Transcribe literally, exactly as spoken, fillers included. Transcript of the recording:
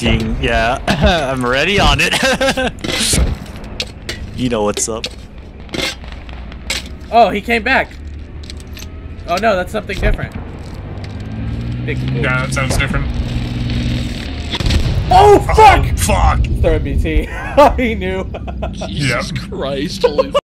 working. Yeah, I'm ready on it. You know what's up. Oh, he came back. Oh no, that's something different. Big yeah, that sounds different. Oh fuck! Oh, fuck! Throw B T. He knew. Jesus Yep. Christ! Holy